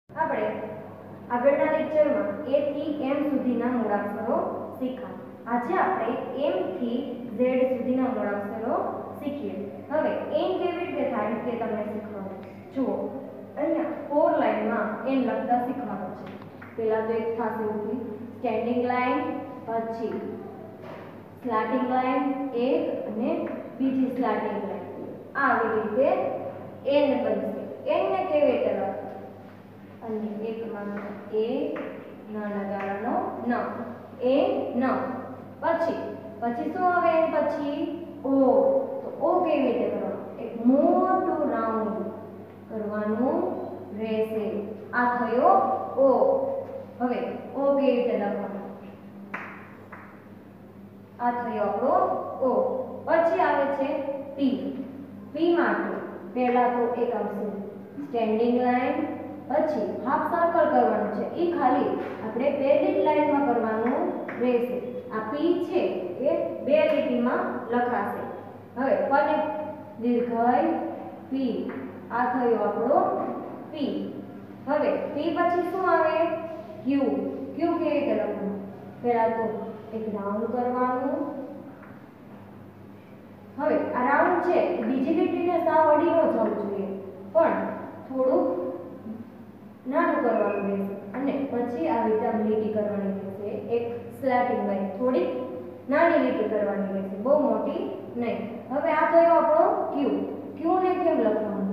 આપણે આગળના લેક્ચરમાં A થી M સુધીના મૂળાક્ષરો શીખ્યા. આજે આપણે M થી Z સુધીના મૂળાક્ષરો શીખીએ. હવે N કેવી રીતે થાય તે તમને શીખવાનું. જુઓ, અહીંયા 4 લાઈનમાં N લખતા શીખવાનું છે. પહેલા તો એક થશે ઊભી સ્ટેન્ડિંગ લાઈન, પછી સ્લાન્ટિંગ લાઈન એક અને બીજી સ્લાન્ટિંગ લાઈન. આવી રીતે N બનશે. N ને કેવી રીતે લખવું? અને એક માત્ર એ નાના ગાળાનો ન, એ ન. પછી શું આવે? પછી ઓ. તો ઓ કેવી રીતે કરવાનું? એક મોટું રાઉન્ડ કરવાનું રહેશે. આ થયો ઓ. હવે ઓ કેવી રીતે લખવાનું? આ થયો આપણો ઓ. પછી આવે છે પી. પી માટે પહેલા તો એક આવશે સ્ટેન્ડિંગ લાઈન, પછી હાફ સર્કલ કરવાનું છે. એ ખાલી આપણે પહેલી જ લાઈનમાં કરવાનું રહેશે. આ પી છે એ બે લીટીમાં લખાશે. હવે પને દીર્ઘાય પી. આ થયો આપણો પી. હવે પી પછી શું આવે? ક્યુ. ક્યુ કેવી રીતે લખવાનું? પહેલા તો એક રાઉન્ડ કરવાનું. હવે આ રાઉન્ડ છે બીજી લીટીને સાવ અડી ન જવું જોઈએ, પણ થોડુંક નાનું કરવાનું રહેશે. અને પછી આવી રીતે લીટી કરવાની રહેશે. એક સ્લેટિંગ લાઈન, થોડી નાની લીટી કરવાની રહેશે, બહુ મોટી નહીં. હવે આ થયો આપણો ક્યુ. ક્યુ ને કેમ લખવાનું?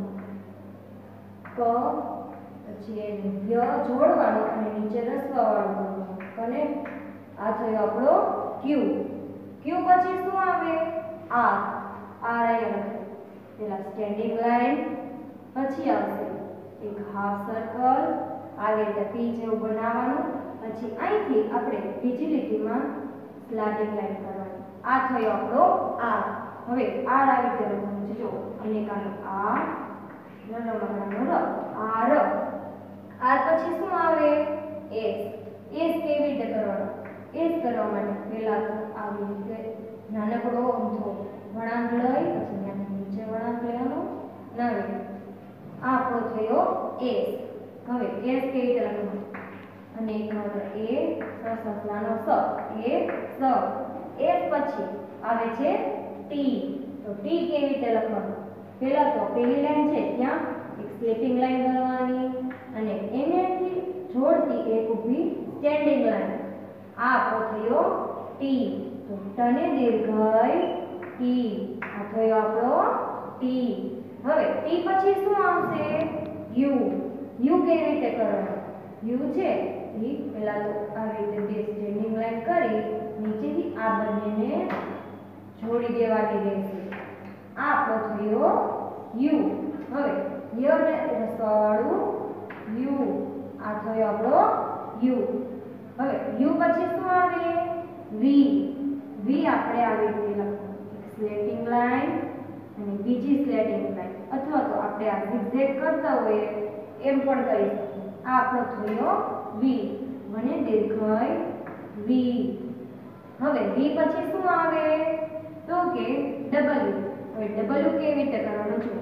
ક, પછી એને ય જોડવાનું અને નીચે રસવાવાળું કરવાનું. અને આ થયો આપણો ક્યુ. ક્યુ પછી શું આવે? આર. આર અહીંયા લખે. પેલા સ્ટેન્ડિંગ લાઈન, પછી આવશે એક હાફ સર્કલ, આવી રીતે પી જેવું બનાવવાનું. પછી અહીંથી આપણે બીજી લીટીમાં સ્લાન્ટિંગ લાઈન કરવાની. આ થયો આપણો આર. હવે આર આવી રીતે લખવાનું છે. જો અનેકાનો આ, નાનો ર, આર. આર પછી શું આવે? એસ. એસ કેવી રીતે કરવાનો? એસ કરવા માટે પહેલા તો આવી રીતે નાનકડો અમથો વળાંક લઈ, પછી ત્યાંથી નીચે વળાંક લેવાનો. નવે આ આપણો થયો એસ. હવે એસ કેવી રીતે લખવાનું? અને એક માત્ર એ સસલાનો સ, એ સ. એસ પછી આવે છે ટી. તો ટી કેવી રીતે લખવાનું? પહેલા તો પહેલી લાઈન છે ત્યાં એક સ્લીપિંગ લાઈન કરવાની અને એનેથી જોડતી એક ઊભી સ્ટેન્ડિંગ લાઈન. આ આપણો થયો ટી. તો ટને દીર્ઘાય ટી. આ થયો આપણો ટી. હવે ટી પછી શું આવશે? યુ. યુ કેવી રીતે કરવાનું? યુ છે એ પહેલા તો આવી રીતે બે સ્ટેન્ડિંગ લાઈન કરી નીચેથી આ બંનેને જોડી દેવાની રહેશે. આ આપણો થયો યુ. હવે ય ને રસવાળું યુ. આ થયો આપણો યુ. હવે યુ પછી શું આવે? વી. વી આપણે આવી રીતે લખવાનું. એક સ્લેટિંગ લાઈન અને બીજી સ્લેટિંગ લાઈન, અથવા તો આપણે આ ઝિગઝેગ કરતા હોઈએ એમ પણ કરી શકીએ. આ આપણો થયો વી. મને દીર્ઘાય વી. હવે વી પછી શું આવે? તો કે ડબલ્યુ. હવે ડબલ્યુ કેવી રીતે કરવાનું છે?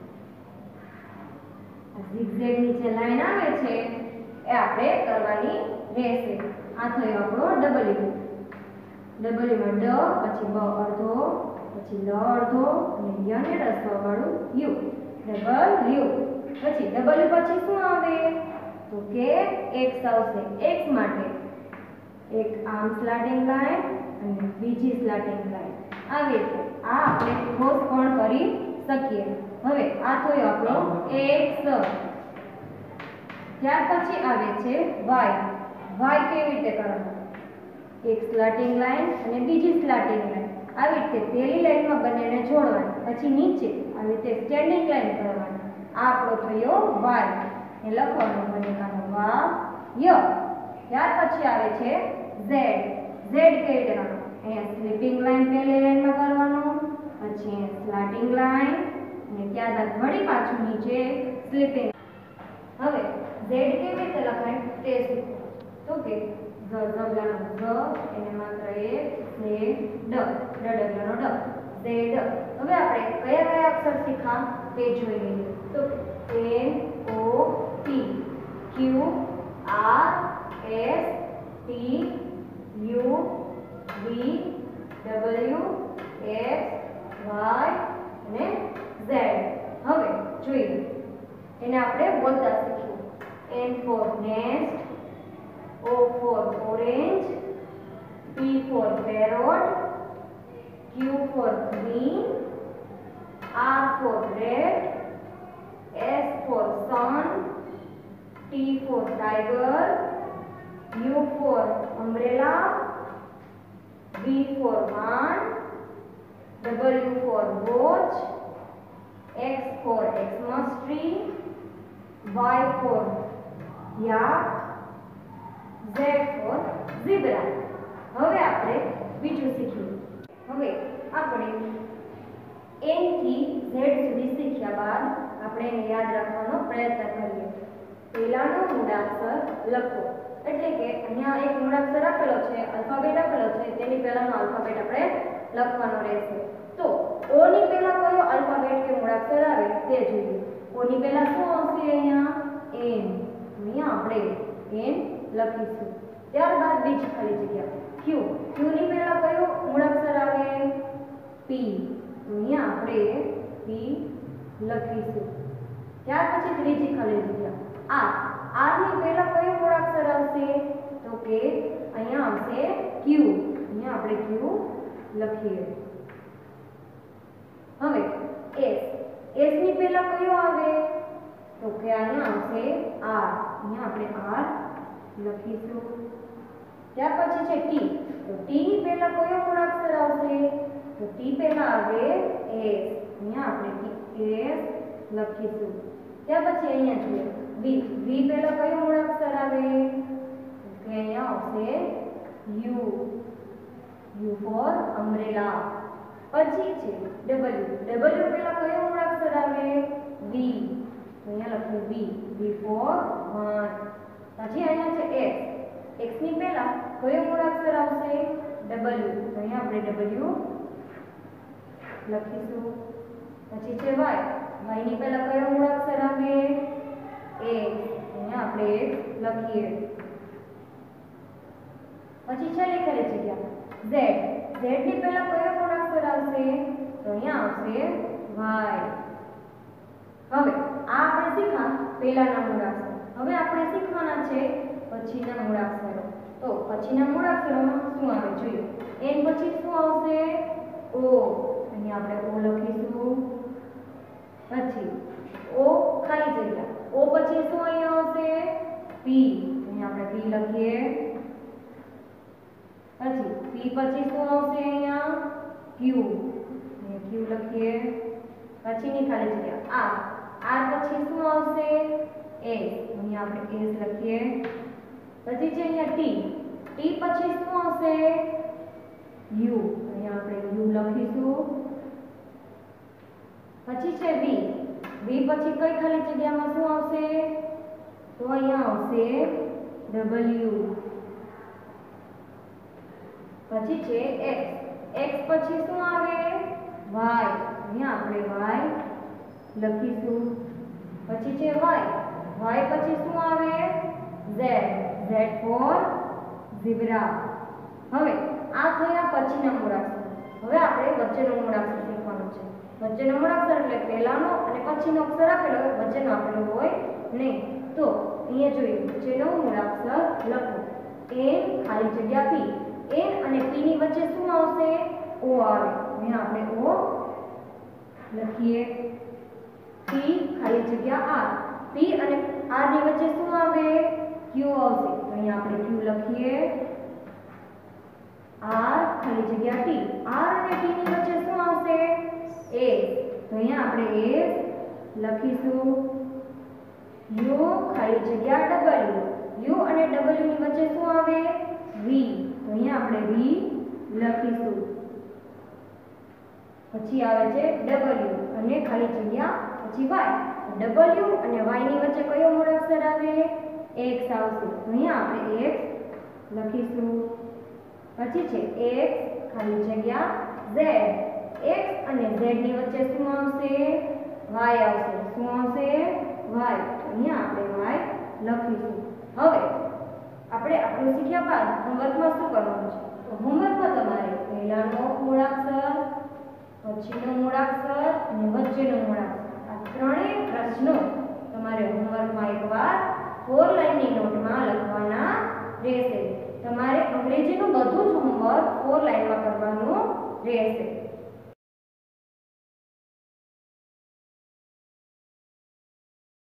આ ઝિગઝેગ નીચે લાઈન આવે છે એ આપણે કરવાની રહેશે. આ થયો આપણો ડબલ્યુ. ડબલ્યુમાં ડ, પછી બ અડધો, પછી લ અડધો અને ય ને રસવાળું યુ. ડબલ્યુ. પછી ડબલ્યુ પછી શું આવે? તો કે એક્સ આવશે. એક્સ માટે એક આમ સ્લાન્ટિંગ લાઈન અને બીજી સ્લાન્ટિંગ લાઈન. આવી રીતે આ આપણે ક્રોસ પણ કરી શકીએ. હવે આ થયો આપણો એક્સ. ત્યાર પછી આવે છે વાય. વાય કેવી રીતે કરવાનું? એક સ્લાન્ટિંગ લાઈન અને બીજી સ્લાન્ટિંગ લાઈન. આવી રીતે પહેલી લાઈનમાં બંનેને જોડવાની, પછી નીચે આવી રીતે સ્ટેન્ડિંગ લાઈન કરવાની. આ આપણો થયો વાય. એ લખવાનું બનેકાનો વા ય. ત્યાર પછી આવે છે ઝેડ. ઝેડ કેવી રીતે કરવાનું? અહીંયા સ્લીપિંગ લાઈન પહેલી લાઈનમાં કરવાનું, પછી સ્લાન્ટિંગ લાઈન અને ત્યારબાદ વળી પાછું નીચે સ્લીપિંગ. હવે ઝેડ કેવી રીતે લખાય તે શીખો. તો કે ઝબલાનો ઝ, એને માત્ર એક ઝેડ, ડડગલાનો ડ, ઝેડ. હવે આપણે કયા કયા અક્ષર શીખા તે જોઈ લઈએ. તો N O P. Q R S T U V W X Y અને Z. હવે જોઈએ એને આપણે બોલતા શીખીએ. N for nest, O for orange, P for parrot, Q for queen, R for red, S for sun, T for tiger, U for umbrella, V for van, W for watch, X for Xmas tree, Y for yak, Z for zebra. હવે આપણે બીજું શીખીએ. હવે આપણે N થી Z સુધી શીખ્યા બાદ આપણે એને યાદ રાખવાનો પ્રયત્ન કરીએ. પહેલાનો મૂળાક્ષર લખો, એટલે કે અહીંયા એક મૂળાક્ષર આપેલો છે, આલ્ફાબેટ આપેલો છે, તેની પહેલાનો આલ્ફાબેટ આપણે લખવાનો રહેશે. તો O ની પહેલા કયો આલ્ફાબેટ કે મૂળાક્ષર આવે તે જોઈએ. O ની પહેલા શું આવશે? અહીંયા N. અહીંયા આપણે N લખીશું. ત્યારબાદ બીજી ખાલી જગ્યા Q. Q ની પહેલા કયો મૂળાક્ષર આવે? P. અહીંયા આપણે P લખીશું. ત્યાર પછી ત્રીજી ખાલી જગ્યા R. R ની પહેલા કયો મૂળાક્ષર આવશે? તો કે અહીંયા આવશે Q. અહીંયા આપણે Q લખીએ. હવે S. S ની પહેલા કયો આવે? તો કે અહીંયા આવશે R. અહીંયા આપણે R લખીશું. ત્યાર પછી છે T. તો T ની પહેલા કયો મૂળાક્ષર આવશે? તો T પહેલા આવે S. અહીંયા આપણે S લખીશું. ત્યાર પછી અહીંયા જોઈએ V. V પહેલા કયો મૂળાક્ષર આવે? તો કે અહીંયા આવશે U. U for umbrella. પછી છે W. W પહેલા કયો મૂળાક્ષર આવે? V. તો અહીંયા લખીએ V. V for van. પછી અહીંયા છે X. X ની પહેલા કયો મૂળાક્ષર આવશે? W. તો અહીંયા આપણે W લખીશું. પછી છે Y. Y ની પહેલા કયો મૂળાક્ષર આવે? A. અહીંયા આપણે A લખીએ. પછી છેલ્લી ખાલી જગ્યા Z. Z ની પહેલા કયો મૂળાક્ષર આવશે? તો અહીંયા આવશે Y. હવે આ આપણે શીખ્યા પહેલાના મૂળાક્ષર. હવે આપણે શીખવાના છે પછીના મૂળાક્ષરો. તો પછીના મૂળાક્ષરોમાં શું આવે જોઈએ. N પછી શું આવશે? O. અહીંયા આપણે O લખીશું. પછી O ખાલી જગ્યા. O પછી શું અહીંયા આવશે? P. અહીંયા આપણે P લખીએ. પછી P પછી શું આવશે? અહીંયા Q. અહીંયા Q લખીએ. પછીની ખાલી જગ્યા R. R પછી શું આવશે? S. અહીંયા આપણે S લખીએ. પછી છે અહીંયા T. T પછી શું આવશે? U. અહીંયા આપણે U લખીશું. પછી છે V. V પછી કઈ ખાલી જગ્યામાં શું આવશે? તો અહીંયા આવશે W. પછી છે X. X પછી શું આવે? Y. અહીંયા આપણે Y લખીશું. પછી છે Y. Y પછી શું આવે? Z. Z for zebra. હવે આ થયા પછીના મૂળાક્ષર. હવે આપણે વચ્ચેનો મૂળાક્ષર શીખવાનો છે. વચ્ચેનો મૂળાક્ષર એટલે પહેલાનો અને પછીનો અક્ષર આપેલો હોય, વચ્ચેનો આપેલો હોય નહીં. તો અહીંયા જોઈએ વચ્ચેનો મૂળાક્ષર લખો. N ખાલી જગ્યા P. N અને P ની વચ્ચે શું આવશે? O આવે. અહીંયા આપણે O લખીએ. P ખાલી જગ્યા R. P અને R ની વચ્ચે શું આવે? Q આવશે. તો અહીંયા આપણે Q લખીએ. R ખાલી જગ્યા T. R અને T ની વચ્ચે શું આવશે? A. તો અહીંયા આપણે A લખીશું. U ખાલી જગ્યા W. U અને W ની વચ્ચે શું આવે? V. તો અહીંયા આપણે V લખીશું. પછી આવે છે W અને ખાલી જગ્યા પછી Y. W અને Y ની વચ્ચે કયો મૂળાક્ષર આવે? X આવશે. તો અહીંયા આપણે X લખીશું. પછી છે X ખાલી જગ્યા Z. X અને Z ની વચ્ચે શું આવશે? Y આવશે. શું આવશે? Y. અહીંયા આપણે Y લખીશું. હવે આપણે આટલું શીખ્યા બાદ હોમવર્કમાં શું કરવાનું છે? તો હોમવર્કમાં તમારે પહેલાનો મૂળાક્ષર, પછીનો મૂળાક્ષર અને વચ્ચેનો મૂળાક્ષર આ ત્રણેય પ્રશ્નો તમારે હોમવર્કમાં એકવાર 4 લાઇનની નોટમાં લખવાના રહેશે. તમારે